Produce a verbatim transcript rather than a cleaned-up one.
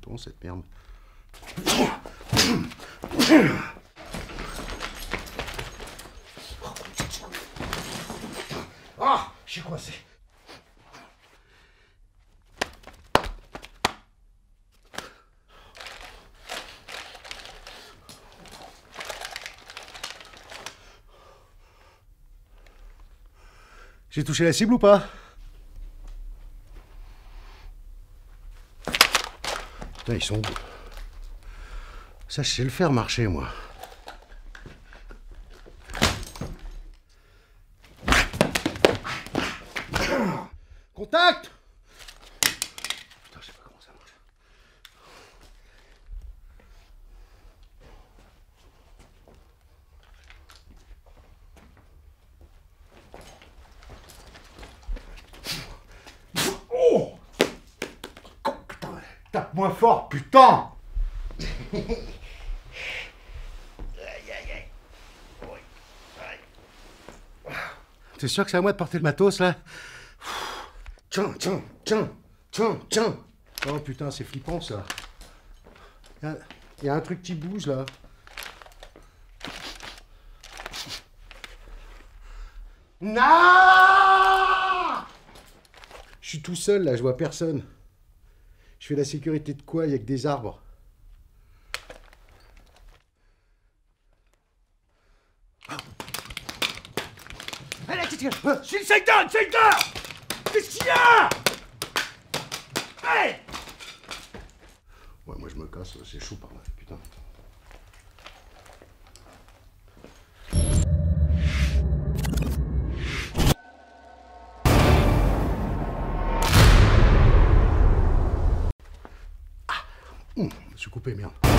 con cette merde. Ah, je suis coincé. J'ai touché la cible ou pas? Putain, ils sont où? Ça, je sais le faire marcher, moi. Contact! Putain, je sais pas comment ça marche. Oh! Putain, tape moins fort, putain! T'es sûr que c'est à moi de porter le matos, là? Tiens, tiens, tiens, tiens, tiens. Oh putain, c'est flippant, ça. Il y, y a un truc qui bouge, là. Non! Je suis tout seul, là, je vois personne. Je fais la sécurité de quoi? Il y a que des arbres. Allez, qu'est-ce qu'il y a? Je suis le secteur, le secteur! Qu'est-ce qu'il y a? Hey! Ouais, moi je me casse, c'est chaud par là, putain. Ah! Mmh, je me suis coupé, merde.